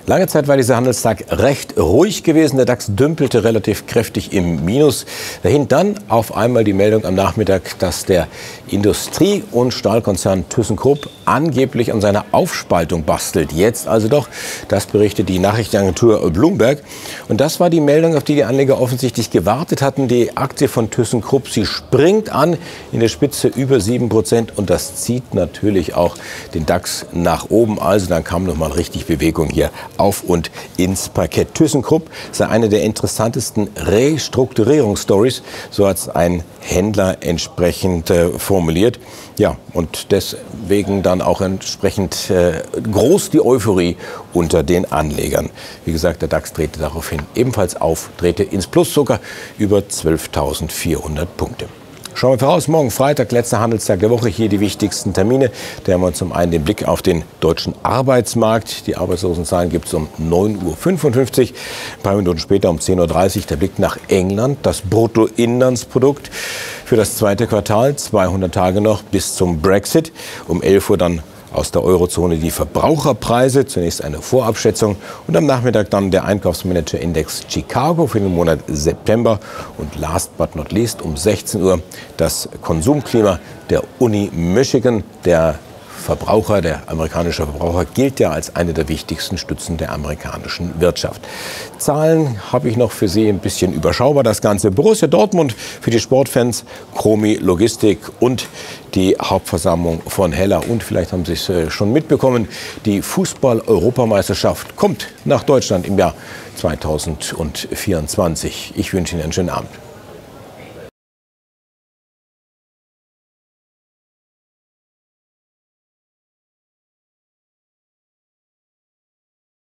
Lange Zeit war dieser Handelstag recht ruhig gewesen. Der DAX dümpelte relativ kräftig im Minus. Dahin dann auf einmal die Meldung am Nachmittag, dass der Industrie- und Stahlkonzern ThyssenKrupp angeblich an seiner Aufspaltung bastelt. Jetzt also doch, das berichtet die Nachrichtenagentur Bloomberg. Und das war die Meldung, auf die die Anleger offensichtlich gewartet hatten. Die Aktie von ThyssenKrupp, sie springt an, in der Spitze über 7%. Und das zieht natürlich auch den DAX nach oben. Also dann kam noch mal richtig Bewegung hier auf und ins Parkett. ThyssenKrupp sei eine der interessantesten Restrukturierungsstories, so hat es ein Händler entsprechend formuliert. Ja, und deswegen dann auch entsprechend groß die Euphorie unter den Anlegern. Wie gesagt, der DAX drehte daraufhin ebenfalls auf, drehte ins Plus sogar über 12.400 Punkte. Schauen wir voraus, morgen Freitag, letzter Handelstag der Woche, hier die wichtigsten Termine. Da haben wir zum einen den Blick auf den deutschen Arbeitsmarkt. Die Arbeitslosenzahlen gibt es um 9:55 Uhr. Ein paar Minuten später um 10:30 Uhr der Blick nach England. Das Bruttoinlandsprodukt für das zweite Quartal, 200 Tage noch bis zum Brexit. Um 11 Uhr dann aus der Eurozone die Verbraucherpreise, zunächst eine Vorabschätzung und am Nachmittag dann der Einkaufsmanager-Index Chicago für den Monat September und last but not least um 16 Uhr das Konsumklima der Uni Michigan. Der amerikanische Verbraucher gilt ja als eine der wichtigsten Stützen der amerikanischen Wirtschaft. Zahlen habe ich noch für Sie ein bisschen überschaubar. Das Ganze Borussia Dortmund für die Sportfans, Chromi Logistik und die Hauptversammlung von Hella. Und vielleicht haben Sie es schon mitbekommen, die Fußball-Europameisterschaft kommt nach Deutschland im Jahr 2024. Ich wünsche Ihnen einen schönen Abend.